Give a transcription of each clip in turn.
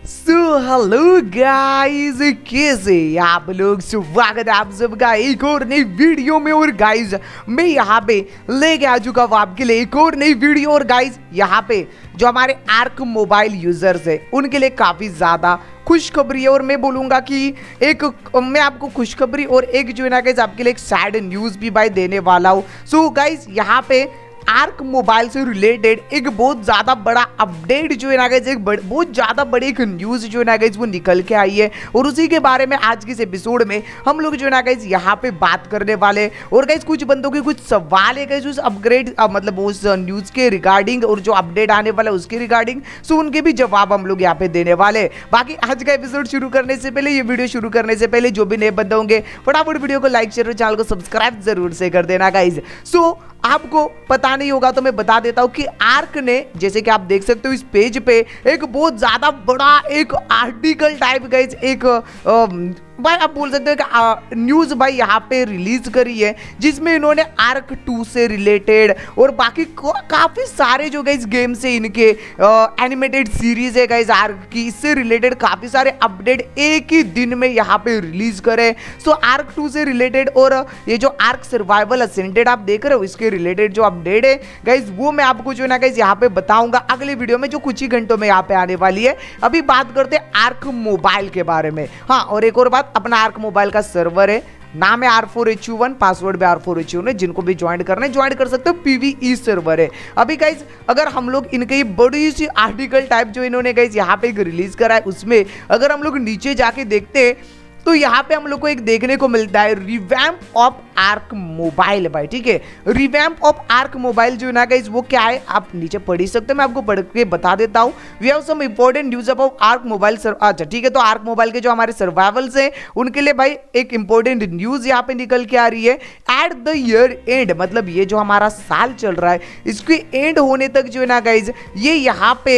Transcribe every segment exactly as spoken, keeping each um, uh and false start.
So hello guys, कैसे आप लोग। स्वागत है आप सबका एक और नई वीडियो में। और गाइस मैं यहाँ पे लेके आ चुका हूँ आपके लिए एक और नई वीडियो। और गाइस यहाँ पे जो हमारे आर्क मोबाइल यूजर्स है उनके लिए काफ़ी ज़्यादा खुशखबरी है। और मैं बोलूँगा कि एक मैं आपको खुशखबरी और एक जो है ना गाइस आपके लिए एक सैड न्यूज़ भी भाई देने वाला हूँ। सो गाइस यहाँ पे आर्क मोबाइल से रिलेटेड एक बहुत ज़्यादा बड़ा अपडेट जो है ना गाइस, एक बहुत ज़्यादा बड़ी एक न्यूज़ जो है ना गाइस वो निकल के आई है। और उसी के बारे में आज के इस एपिसोड में हम लोग जो है ना गाइस यहाँ पे बात करने वाले। और गाइस कुछ बंदों के कुछ सवाल है गाइस उस अपग्रेड मतलब उस न्यूज़ के रिगार्डिंग और जो अपडेट आने वाला है उसके रिगार्डिंग, सो उनके भी जवाब हम लोग यहाँ पे देने वाले। बाकी आज का एपिसोड शुरू करने से पहले, ये वीडियो शुरू करने से पहले जो भी नए बंदे होंगे फटाफट वीडियो को लाइक शेयर और चैनल को सब्सक्राइब जरूर से कर देना गाइस। सो आपको पता नहीं होगा तो मैं बता देता हूं कि आर्क ने, जैसे कि आप देख सकते हो इस पेज पे, एक बहुत ज्यादा बड़ा एक आर्टिकल टाइप गाइस एक आ, भाई आप बोल सकते हो कि न्यूज़ भाई यहाँ पे रिलीज करी है, जिसमें इन्होंने आर्क टू से रिलेटेड और बाकी काफ़ी सारे जो गाइस गेम्स है इनके एनिमेटेड सीरीज है गाइस आर्क की, इससे रिलेटेड काफ़ी सारे अपडेट एक ही दिन में यहाँ पे रिलीज करे। सो आर्क टू से रिलेटेड और ये जो आर्क सर्वाइवल असेंडेड आप देख रहे हो इसके रिलेटेड जो अपडेट है गाइस वो मैं आपको जो ना गाइस यहाँ पे बताऊंगा अगले वीडियो में जो कुछ ही घंटों में यहाँ पे आने वाली है। अभी बात करते हैं आर्क मोबाइल के बारे में। हाँ, और एक और बात, अपना आर्क मोबाइल का सर्वर है, नाम है R four H U one, password भी R four H U one है। जिनको भी ज्वाइन करना है ज्वाइन कर सकते हो, पीवीई सर्वर है। अभी गाइज अगर हम लोग इनके बड़ी सी आर्टिकल टाइप जो इन्होंने गाइज यहाँ पे रिलीज करा है उसमें अगर हम लोग नीचे जाके देखते हैं तो यहाँ पे हम लोग को एक देखने को मिलता है रिवैम्प ऑफ आर्क मोबाइल भाई। ठीक है, रिवैम्प ऑफ आर्क मोबाइल जो है ना गाइस वो क्या है आप नीचे पढ़ ही सकते हो, मैं आपको पढ़ के बता देता हूँ। We have some important news about Ark mobile. अच्छा ठीक है, तो आर्क मोबाइल के जो हमारे सर्वाइवल्स हैं उनके लिए भाई एक इंपॉर्टेंट न्यूज यहाँ पे निकल के आ रही है। एट द ईयर एंड, मतलब ये जो हमारा साल चल रहा है इसके एंड होने तक जो है ना गाइज ये यहाँ पे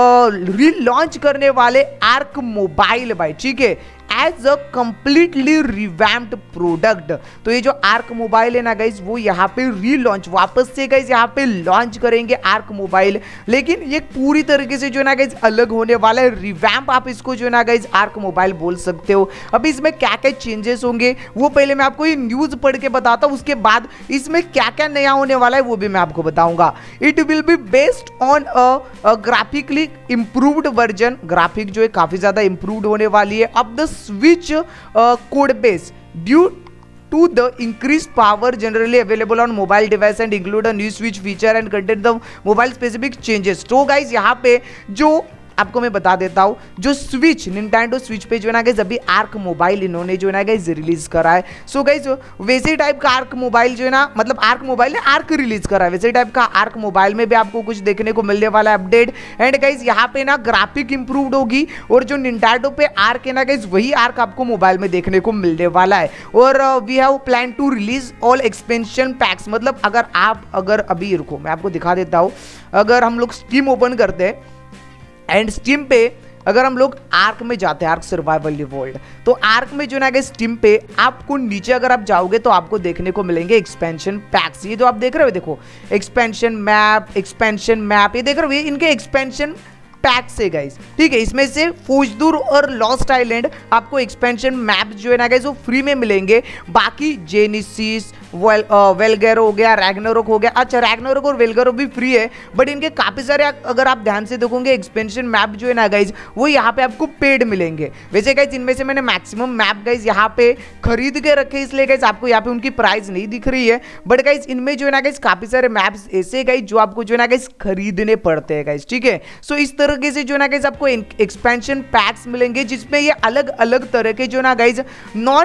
रीलॉन्च करने वाले आर्क मोबाइल भाई, ठीक है, as a completely revamped product. तो ये जो आर्क मोबाइल है ना गाइज वो यहाँ पे रीलॉन्च वापस से गाइज यहाँ पे लॉन्च करेंगे आर्क मोबाइल, लेकिन ये पूरी तरीके से जो है ना गाइज अलग होने वाला है। रिवैम्प आप इसको जो है ना गाइज आर्क मोबाइल बोल सकते हो। अभी इसमें क्या क्या चेंजेस होंगे वो पहले मैं आपको ये न्यूज पढ़ के बताता हूँ, उसके बाद इसमें क्या क्या नया होने वाला है वो भी मैं आपको बताऊंगा। It will be based on a graphically improved version, graphic जो है काफी ज्यादा इंप्रूव्ड होने वाली है of the switch uh, code base due to the increased power generally available on mobile device and include a new switch feature and contain the mobile specific changes। तो guys यहाँ पे जो आपको मैं बता देता हूँ, जो स्विच निंटेंडो स्विच पे जो है ना गाइस अभी आर्क मोबाइल इन्होंने जो है ना गाइस रिलीज करा है। सो गाइस वैसे टाइप का आर्क मोबाइल जो है ना, मतलब आर्क मोबाइल ने आर्क रिलीज करा है, वैसे टाइप का आर्क मोबाइल में भी आपको कुछ देखने को मिलने वाला है अपडेट। एंड गाइस यहाँ पे ना ग्राफिक इंप्रूव्ड होगी और जो निंटेंडो पे आर्क है ना गाइस वही आर्क आपको मोबाइल में देखने को मिलने वाला है। और we have plan to release all expansion packs, मतलब अगर आप अगर अभी रुको मैं आपको दिखा देता हूँ, अगर हम लोग स्टीम ओपन करते हैं एंड स्टीम पे अगर हम लोग आर्क में जाते हैं, आर्क सर्वाइवल रिवॉल्ट, तो आर्क में जो ना स्टीम पे आपको नीचे अगर आप जाओगे तो आपको देखने को मिलेंगे एक्सपेंशन पैक्स। ये जो आप देख रहे हो देखो, एक्सपेंशन मैप, एक्सपेंशन मैप, ये देख रहे हो ये इनके एक्सपेंशन पैक्स है गाइस, ठीक है। इसमें से फौजदूर और लॉस्ट आइलैंड आपको एक्सपेंशन मैप जो है ना गाइस वो फ्री में मिलेंगे। बाकी जेनेसिस, वेल वेलगेरो हो गया, रैग्नारोक हो गया, अच्छा रैग्नारोक और वेलगेरो भी फ्री है, बट इनके काफी सारे अगर आप ध्यान से देखोगे एक्सपेंशन मैप जो है ना गाइस वो यहाँ पे आपको पेड मिलेंगे। वैसे गाइस इनमें से मैंने मैक्सिमम मैप गाइस यहाँ पे खरीद के रखे, इसलिए गाइस आपको यहाँ पे उनकी प्राइस नहीं दिख रही है, बट गाइस इनमें जो है ना गाइस काफी सारे मैप्स ऐसे गाइस जो आपको जो है ना गाइस खरीदने पड़ते हैं गाइस, ठीक है। सो इस तरह से जो ना गाइस आपको एक्सपेंशन पैक्स मिलेंगे जिसमें ये अलग अलग तरह के जो ना guys non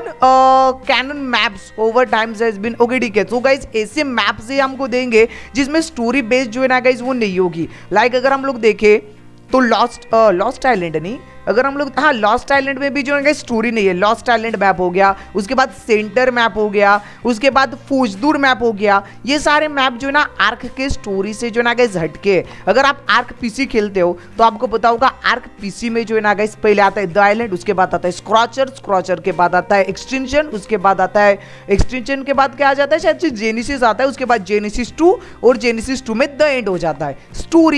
canon maps over times has been, okay ठीक है। तो गाइस ऐसे मैप्स ही हमको देंगे जिसमें स्टोरी बेस्ड जो है ना गाइस वो नहीं होगी। लाइक अगर हम लोग देखें तो लॉस्ट लॉस्ट आइलैंड नहीं, अगर हम लोग हाँ लॉस्ट आइलैंड में भी जो है स्टोरी नहीं है, लॉस्ट आइलैंड मैप हो गया, उसके बाद सेंटर मैप हो गया, उसके बाद फौजदूर मैप हो गया, ये सारे मैप जो है ना आर्क के स्टोरी से जो ना गाइस हटके। अगर आप आर्क पीसी खेलते हो तो आपको पता होगा आर्क पीसी में जो है ना गाइस पहले आता है द आइलैंड, उसके बाद आता है स्क्रॉचर, स्क्रॉचर के बाद आता है एक्सटेंशन, उसके बाद आता है एक्सटेंशन के बाद क्या आ जाता है शायद जेनेसिस आता है, उसके बाद जेनेसिस टू और जेनेसिस टू में द एंड हो जाता है स्टोरी का।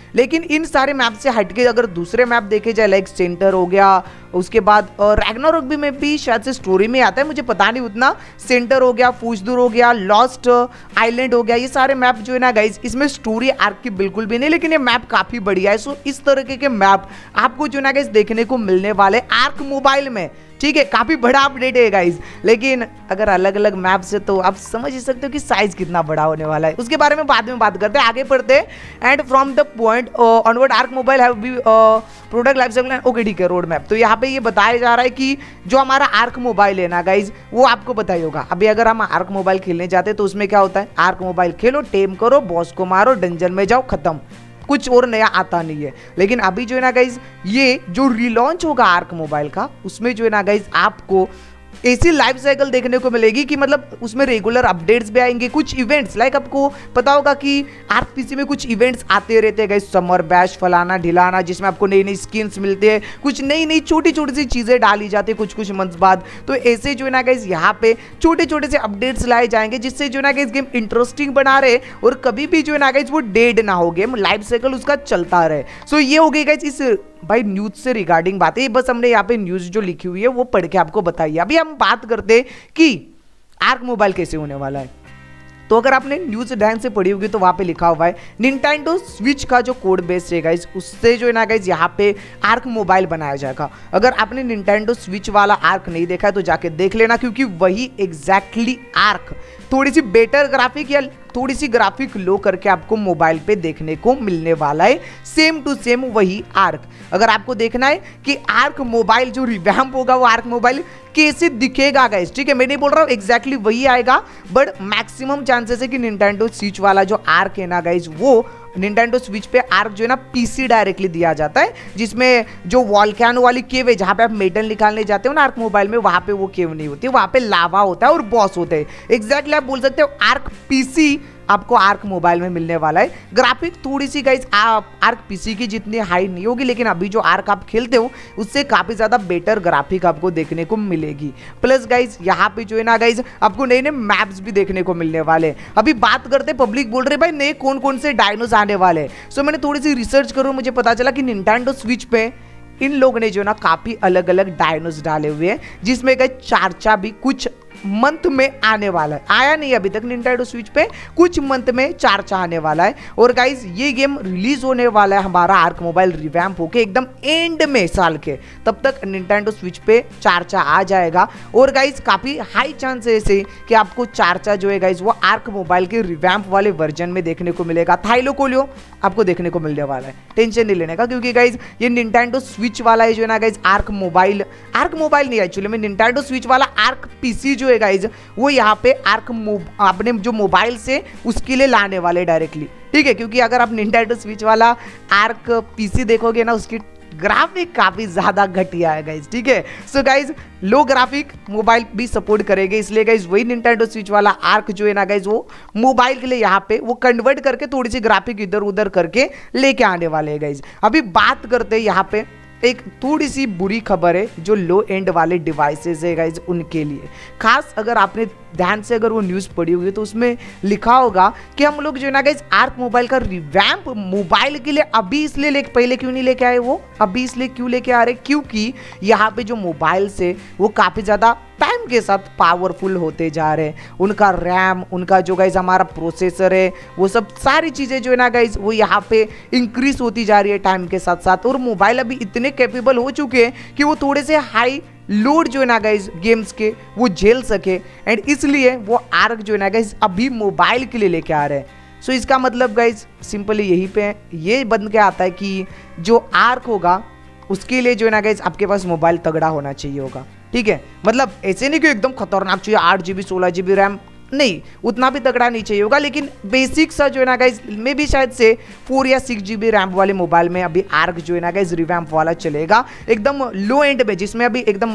लेकिन इन सारे मैप से हटके अगर दूसरे मैप देखे जाए लाइक सेंटर हो गया, उसके बाद रैग्नारोक भी में भी शायद से स्टोरी में आता है, मुझे पता नहीं उतना, सेंटर हो गया, फूजदूर हो गया, लॉस्ट आइलैंड हो गया, ये सारे मैप जो है ना गाइज इसमें स्टोरी आर्क की बिल्कुल भी नहीं, लेकिन ये मैप काफी बढ़िया है। सो इस तरीके के मैप आपको जो ना गाइज देखने को मिलने वाले आर्क मोबाइल में, ठीक है, काफी बड़ा अपडेट है गाइज। लेकिन अगर अलग अलग मैप से तो आप समझ ही सकते हो कि साइज कितना बड़ा होने वाला है, उसके बारे में बाद में बात करते हैं, आगे बढ़ते हैं। And from the point onward Ark mobile have be product life cycle, okay ठीक है, रोड मैप। तो यहाँ पे ये बताया जा रहा है कि जो हमारा आर्क मोबाइल है ना गाइज वो आपको पता ही होगा। अभी अगर हम आर्क मोबाइल खेलने जाते हैं तो उसमें क्या होता है, आर्क मोबाइल खेलो, टेम करो, बॉस को मारो, डंजन में जाओ, खत्म, कुछ और नया आता नहीं है। लेकिन अभी जो है ना गाइज ये जो रिलॉन्च होगा आर्क मोबाइल का, उसमें जो है ना गाइज आपको ऐसी लाइफ साइकिल देखने को मिलेगी कि मतलब उसमें रेगुलर अपडेट्स भी आएंगे, कुछ इवेंट्स लाइक आपको पता होगा कि आर्क पीसी में कुछ इवेंट्स आते रहते हैं गाइस, समर बैश फलाना ढिलाना, जिसमें आपको नई नई स्किन्स मिलते हैं, कुछ नई नई छोटी छोटी सी चीजें डाली जाती है कुछ कुछ मंथ्स बाद। तो ऐसे जो है ना गाइस यहाँ पे छोटे छोटे से अपडेट्स लाए जाएंगे जिससे जो है ना गाइस गेम इंटरेस्टिंग बना रहे और कभी भी जो है ना गाइस वो डेड ना हो, गेम लाइफ साइकिल उसका चलता रहे। सो ये हो गई गाइस इस भाई न्यूज से रिगार्डिंग बातें, बस हमने यहाँ पे न्यूज जो लिखी हुई है वो पढ़ के आपको बताइए। अभी हम बात करते हैं कि आर्क मोबाइल कैसे होने वाला है। तो अगर आपने न्यूज ध्यान से पढ़ी होगी तो वहां पे लिखा हुआ है निंटेंडो स्विच का जो कोड बेस है गाइज उससे जो है ना गाइज यहाँ पे आर्क मोबाइल बनाया जाएगा। अगर आपने निंटेंडो स्विच वाला आर्क नहीं देखा है तो जाके देख लेना, क्योंकि वही एग्जैक्टली आर्क थोड़ी सी बेटर ग्राफिक या थोड़ी सी ग्राफिक लो करके आपको मोबाइल पे देखने को मिलने वाला है, सेम टू सेम वही आर्क। अगर आपको देखना है कि आर्क मोबाइल जो रिवैम्प होगा वो आर्क मोबाइल कैसे दिखेगा गाइस, ठीक है, मैं नहीं बोल रहा हूँ एग्जैक्टली वही आएगा, बट मैक्सिमम चांसेस है कि निंटेंडो स्विच वाला जो आर्क है ना गाइस वो निंटेंडो स्विच पे आर्क जो है ना पीसी डायरेक्टली दिया जाता है, जिसमें जो वॉल्केनो वाली केव है जहां पे आप मेडल निकालने जाते हो ना आर्क मोबाइल में, वहां पे वो केव नहीं होती, वहां पे लावा होता है और बॉस होते हैं। एग्जैक्टली आप बोल सकते हो आर्क पीसी आपको आर्क मोबाइल में मिलने वाला है। ग्राफिक थोड़ी सी गाइस आर्क पीसी की जितनी हाई नहीं होगी, लेकिन अभी जो आर्क आप खेलते हो उससे काफी ज्यादा बेटर ग्राफिक आपको देखने को मिलेगी। प्लस गाइस यहाँ पे जो है ना गाइस आपको नए नए मैप्स भी देखने को मिलने वाले। अभी बात करते हैं, पब्लिक बोल रहे भाई नए कौन कौन से डायनोस आने वाले। सो मैंने थोड़ी सी रिसर्च करूँ, मुझे पता चला कि निंटेंडो स्विच पे इन लोगों ने जो ना काफी अलग अलग डायनोस डाले हुए हैं, जिसमें गाइस चार्चा भी कुछ मंथ में आने वाला है, आया नहीं अभी तक निंटेंडो स्विच पे, कुछ मंथ में चार्चा आने वाला है। और गाइस ये गेम रिलीज होने वाला है हमारा आर्क मोबाइल रिवैम्प होके एकदम एंड में साल के, तब तक निंटेंडो स्विच पे चार्चा आ जाएगा। और गाइस काफी हाई चांसेस है कि आपको चार्चा जो है गाइस वो आर्क मोबाइल के रिवैम्प वाले वर्जन में देखने को मिलेगा। थाइलोकोलियो आपको देखने को मिलने वाला है, टेंशन नहीं लेने का, क्योंकि गाइस ये निंटेंडो स्विच वाला है जो है ना guys Ark mobile, Ark mobile नहीं एक्चुअली में निंटेंडो स्विच वाला आर्क पीसी जो है गाइस वो यहाँ पे आर्क अपने जो मोबाइल से उसके लिए लाने वाले डायरेक्टली, ठीक है, क्योंकि अगर आप निंटेंडो स्विच वाला आर्क पीसी देखोगे ना उसकी ग्राफिक काफी ज्यादा घटिया है गाइस, ठीक है। So guys low graphic mobile भी सपोर्ट करेंगे, इसलिए गाइस वही निंटेंडो स्विच वाला आर्क जो है ना गाइस वो मोबाइल के लिए यहाँ पे वो कन्वर्ट करके थोड़ी सी ग्राफिक इधर उधर करके लेके आने वाले हैं गाइस। अभी बात करते हैं यहाँ पे एक थोड़ी सी बुरी खबर है जो लो एंड वाले डिवाइसेस है गाइज उनके लिए, खास अगर आपने ध्यान से अगर वो न्यूज़ पढ़ी होगी तो उसमें लिखा होगा कि हम लोग जो है ना गाइज आर्क मोबाइल का रिवैम्प मोबाइल के लिए अभी इसलिए ले पहले क्यों नहीं लेके आए, वो अभी इसलिए क्यों लेके आ रहे, क्योंकि यहाँ पे जो मोबाइल से वो काफ़ी ज़्यादा टाइम के साथ पावरफुल होते जा रहे हैं, उनका रैम, उनका जो गाइज हमारा प्रोसेसर है, वो सब सारी चीज़ें जो है ना गाइज वो यहाँ पे इंक्रीज होती जा रही है टाइम के साथ साथ। और मोबाइल अभी इतने कैपेबल हो चुके हैं कि वो थोड़े से हाई लोड जो है ना गाइज गेम्स के वो झेल सके, एंड इसलिए वो आर्क जो है ना गाइज अभी मोबाइल के लिए लेके आ रहे हैं। सो so, इसका मतलब गाइज सिंपली यहीं पे ये बन के आता है कि जो आर्क होगा उसके लिए जो है ना गाइज आपके पास मोबाइल तगड़ा होना चाहिए होगा, ठीक है, मतलब ऐसे नहीं कि एकदम खतरनाक चाहिए आठ जी बी सोलह जी बी रैम, नहीं उतना भी तगड़ा नहीं चाहिए होगा, लेकिन बेसिक सा जो है ना गाइज में भी शायद से फोर या सिक्स जी बी रैम वाले मोबाइल में अभी आर्क जो है ना गाइज रिवैम्प वाला चलेगा एकदम लो एंड में, जिसमें अभी एकदम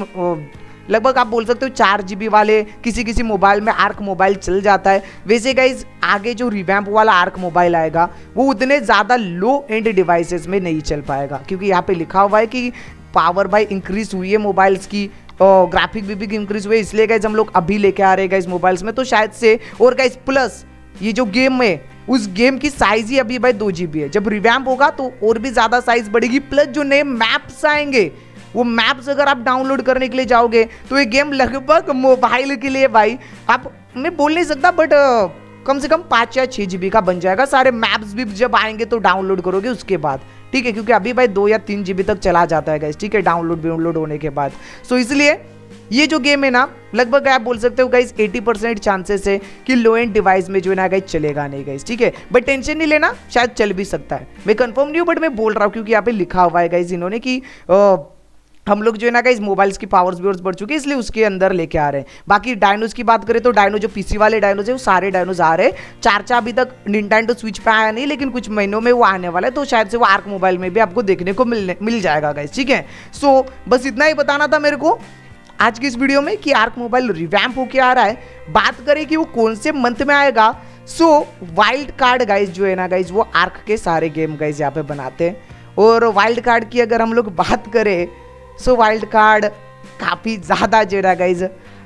लगभग आप बोल सकते हो चार जी बी वाले किसी किसी मोबाइल में आर्क मोबाइल चल जाता है। वैसे गाइज आगे जो रिवैम्प वाला आर्क मोबाइल आएगा वो उतने ज़्यादा लो एंड डिवाइसेस में नहीं चल पाएगा, क्योंकि यहाँ पे लिखा हुआ है कि पावर बाई इंक्रीज हुई है मोबाइल्स की और ग्राफिक भी, भी इंक्रीज हुए, इसलिए गाइज हम लोग अभी लेके आ रहे हैं गाइज मोबाइल्स में, तो शायद से। और गाइज प्लस ये जो गेम में उस गेम की साइज ही अभी भाई दो जीबी है। जब रिवैम्प होगा तो और भी ज्यादा साइज बढ़ेगी, प्लस जो नए मैप्स आएंगे वो मैप्स अगर आप डाउनलोड करने के लिए जाओगे तो ये गेम लगभग मोबाइल के लिए भाई आप, मैं बोल नहीं सकता बट कम से कम पाँच या छः जीबी का बन जाएगा। सारे मैप्स भी जब आएंगे तो डाउनलोड करोगे उसके बाद, ठीक है, क्योंकि अभी भाई दो या तीन जीबी तक चला जाता है गाइस, ठीक है, डाउनलोड डाउनलोड होने के बाद। सो इसलिए ये जो गेम है ना लगभग आप बोल सकते हो गाइस अस्सी परसेंट चांसेस है कि लो एंड डिवाइस में जो है ना गाइस चलेगा नहीं गाइस, ठीक है, बट टेंशन नहीं लेना, शायद चल भी सकता है। मैं कंफर्म नहीं हूँ बट मैं बोल रहा हूँ क्योंकि यहाँ पे लिखा हुआ है गाइस इन्होंने कि आ, हम लोग जो है ना गाइस मोबाइल्स की पावर्स भी बढ़ चुकी है इसलिए उसके अंदर लेके आ रहे हैं। बाकी डायनोज की बात करें तो डायनो जो पीसी वाले डायनोज है वो सारे डायनोज आ रहे हैं। चार चार अभी तक निंटेंडो स्विच पे आया नहीं, लेकिन कुछ महीनों में वो आने वाला है, तो शायद से वो आर्क मोबाइल में भी आपको देखने को मिलने मिल जाएगा गाइस, ठीक है। सो बस इतना ही बताना था मेरे को आज की इस वीडियो में कि आर्क मोबाइल रिवैम्प होके आ रहा है। बात करें कि वो कौन से मंथ में आएगा, सो वाइल्ड कार्ड गाइस जो है ना गाइस वो आर्क के सारे गेम गाइस यहाँ पे बनाते हैं। और वाइल्ड कार्ड की अगर हम लोग बात करें सो वाइल्ड कार्ड काफ़ी ज़्यादा जो है गाइज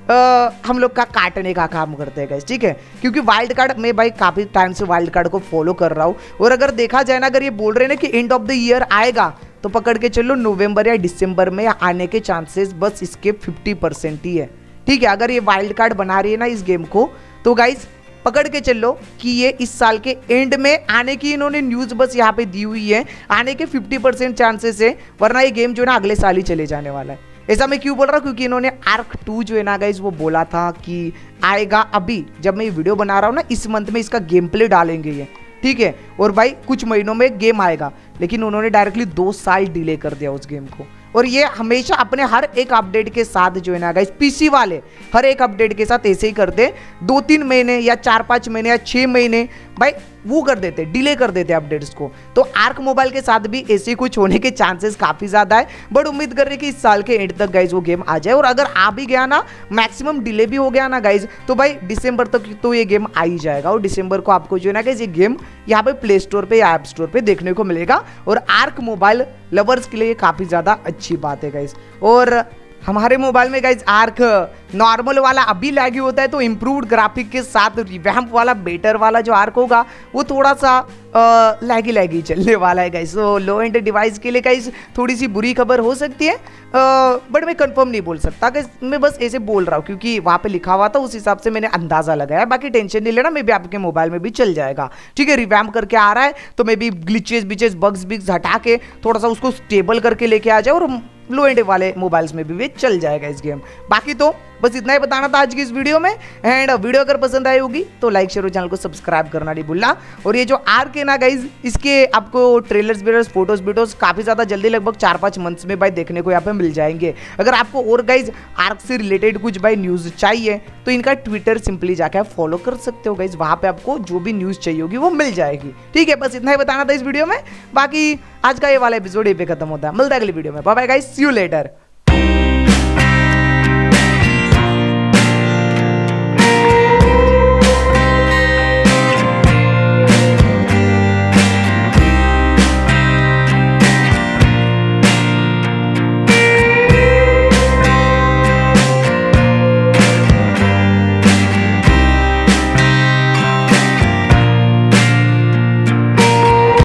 हम लोग का काटने का काम करते हैं गाइज, ठीक है, क्योंकि वाइल्ड कार्ड मैं भाई काफ़ी टाइम से वाइल्ड कार्ड को फॉलो कर रहा हूँ। और अगर देखा जाए ना, अगर ये बोल रहे हैं ना कि एंड ऑफ द ईयर आएगा तो पकड़ के चलो नवंबर या दिसंबर में आने के चांसेस बस इसके फिफ्टी परसेंट ही है, ठीक है। अगर ये वाइल्ड कार्ड बना रही है ना इस गेम को तो गाइज पकड़ के चलो कि ये इस साल के एंड में आने की इन्होंने न्यूज़ बस यहाँ पे दी हुई है, आने के पचास परसेंट चांसेस है, वरना ये गेम जो है ना अगले साल ही चले जाने वाला है। ऐसा मैं क्यों बोल रहा हूँ, क्योंकि इन्होंने आर्क टू जो है ना गाइस वो बोला था कि आएगा अभी, जब मैं ये वीडियो बना रहा हूँ ना इस मंथ में इसका गेम प्ले डालेंगे ये, ठीक है, और भाई कुछ महीनों में गेम आएगा, लेकिन उन्होंने डायरेक्टली दो साल डिले कर दिया उस गेम को। और ये हमेशा अपने हर एक अपडेट के साथ जो है ना गाइस पीसी वाले हर एक अपडेट के साथ ऐसे ही करते, दो तीन महीने या चार पाँच महीने या छः महीने भाई वो कर देते, डिले कर देते अपडेट्स को। तो आर्क मोबाइल के साथ भी ऐसे कुछ होने के चांसेस काफ़ी ज़्यादा है, बट उम्मीद कर रहे हैं कि इस साल के एंड तक गाइज वो गेम आ जाए। और अगर आ भी गया ना, मैक्सिमम डिले भी हो गया ना गाइज, तो भाई दिसंबर तक तो ये गेम आ ही जाएगा। और दिसंबर को आपको जो है ना गाइज ये गेम यहाँ पे प्ले स्टोर पे या ऐप स्टोर पे देखने को मिलेगा। और आर्क मोबाइल लवर्स के लिए काफ़ी ज़्यादा अच्छी बात है गाइज। और हमारे मोबाइल में गाइज आर्क नॉर्मल वाला अभी लैगी होता है, तो इम्प्रूव्ड ग्राफिक के साथ रिवैम्प वाला बेटर वाला जो आर्क होगा वो थोड़ा सा लैगी लैगी चलने वाला है गाइज। तो लो एंड डिवाइस के लिए गाइज थोड़ी सी बुरी खबर हो सकती है, बट मैं कंफर्म नहीं बोल सकता गाइज, मैं बस ऐसे बोल रहा हूँ क्योंकि वहाँ पे लिखा हुआ था उस हिसाब से मैंने अंदाजा लगाया। बाकी टेंशन नहीं लेना, मे भी आपके मोबाइल में भी चल जाएगा, ठीक है। रिवैम्प करके आ रहा है तो मे भी ग्लिचेस बिचेस बग्स बिग्स हटा के थोड़ा सा उसको स्टेबल करके लेके आ जाए और लो एंड वाले मोबाइल्स में भी वे चल जाएगा इस गेम। बाकी तो बस इतना ही बताना था आज की इस वीडियो में। एंड वीडियो अगर पसंद आई होगी तो लाइक शेयर और चैनल को सब्सक्राइब करना नहीं भूलना। और ये जो आर्क है ना गाइज, इसके आपको ट्रेलर्स वेलर्स फोटोज वीडियोस काफ़ी ज़्यादा जल्दी लगभग चार पाँच मंथ्स में भाई देखने को यहाँ पे मिल जाएंगे। अगर आपको और गाइज आर्क से रिलेटेड कुछ भाई न्यूज़ चाहिए तो इनका ट्विटर सिंपली जाकर आप फॉलो कर सकते हो गाइज, वहाँ पे आपको जो भी न्यूज़ चाहिए होगी वो मिल जाएगी, ठीक है। बस इतना ही बताना था इस वीडियो में। बाकी आज का ये वाला एपिसोड ये पे खत्म होता है, मिलता है अगली वीडियो में। Bye bye guys, see you letter.